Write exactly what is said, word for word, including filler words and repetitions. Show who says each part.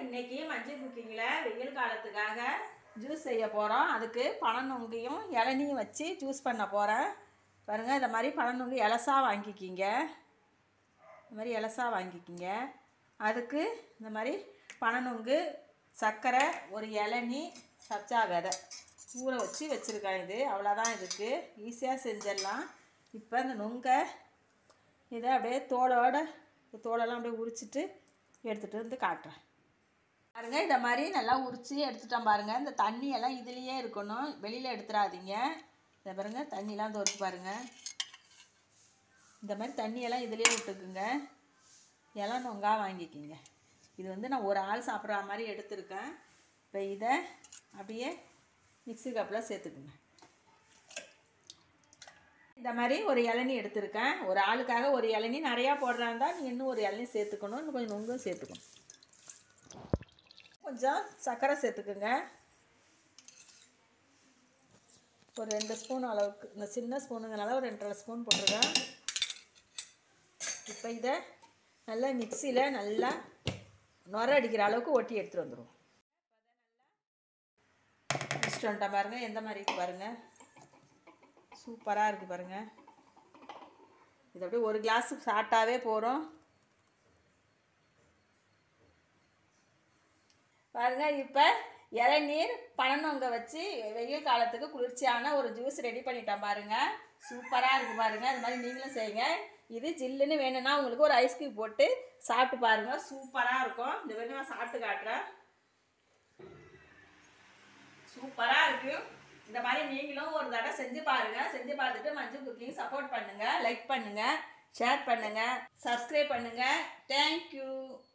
Speaker 1: இன்னைக்கு மஞ்சள் குக்கிங்கில் வெயில் காலத்துக்காக ஜூஸ் செய்ய போகிறோம். அதுக்கு பனநுங்கையும் இளநியும் வச்சு ஜூஸ் பண்ண போகிறேன். பாருங்கள், இந்த மாதிரி பனநுங்கு இலசா வாங்கிக்கிங்க. இந்த மாதிரி இலசா வாங்கிக்கிங்க. அதுக்கு இந்த மாதிரி பனநுங்கு, சர்க்கரை, ஒரு இளநி, சச்சா விதை ஊற வச்சு வச்சுருக்கேன். இது அவ்வளோதான். இதுக்கு ஈஸியாக செஞ்சிடலாம். இப்போ இந்த நுங்கை இதை அப்படியே தோலோட தோலெல்லாம் அப்படியே உரிச்சிட்டு எடுத்துகிட்டு வந்து காட்டுறேன். பாருங்கள், இந்த மாதிரி நல்லா உரித்து எடுத்துட்டோம். பாருங்கள், இந்த தண்ணியெல்லாம் இதுலேயே இருக்கணும், வெளியில் எடுத்துடாதீங்க. இதை பாருங்கள், தண்ணியெலாம் தோற்று பாருங்கள். இந்த மாதிரி தண்ணியெல்லாம் இதுலேயே விட்டுக்குங்க. இளம் நொங்கா வாங்கிக்கிங்க. இது வந்து நான் ஒரு ஆள் சாப்பிட்ற மாதிரி எடுத்துருக்கேன். இப்போ இதை அப்படியே மிக்ஸி கப்பில் சேர்த்துக்குங்க. இந்த மாதிரி ஒரு இளநி எடுத்துருக்கேன். ஒரு ஆளுக்காக ஒரு இளநி, நிறையா போடுறாந்தா நீ இன்னும் ஒரு இளநி சேர்த்துக்கணும். இன்னும் கொஞ்சம் நுங்கும் சேர்த்துக்கணும். கொஞ்சம் சர்க்கரை சேர்த்துக்குங்க. ஒரு ரெண்டு ஸ்பூன் அளவுக்கு, இந்த சின்ன ஸ்பூனுங்கனால ஒரு ரெண்டரை ஸ்பூன் போட்டிருக்கேன். இப்போ இதை நல்லா மிக்சியில் நல்லா நுர அடிக்கிற அளவுக்கு ஒட்டி எடுத்துகிட்டு வந்துடுவோம். வச்சுட்டு வந்துட்டேன். பாருங்கள், எந்த மாதிரி இருக்குது பாருங்கள். சூப்பராக இருக்குது பாருங்கள். இது அப்படியே ஒரு கிளாஸுக்கு சாப்பிட்டாவே போகிறோம். பாருங்கள், இப்போ இளநீர் பனநுங்க வச்சு வெயில் காலத்துக்கு குளிர்ச்சியான ஒரு ஜூஸ் ரெடி பண்ணிட்டேன். பாருங்கள், சூப்பராக இருக்குது பாருங்கள். அது மாதிரி நீங்களும் செய்யுங்க. இது ஜில்லுன்னு வேணும்னா உங்களுக்கு ஒரு ஐஸ்கிரீம் போட்டு சாப்பிட்டு பாருங்கள். சூப்பராக இருக்கும். இந்த வேணும் நான் சாப்பிட்டு காட்டுறேன். சூப்பராக இருக்குது. இந்த மாதிரி நீங்களும் ஒரு தடவை செஞ்சு பாருங்கள். செஞ்சு பார்த்துட்டு மஞ்சள் குக்கிங் சப்போர்ட் பண்ணுங்கள். லைக் பண்ணுங்கள், ஷேர் பண்ணுங்கள், சப்ஸ்கிரைப் பண்ணுங்கள். தேங்க்யூ.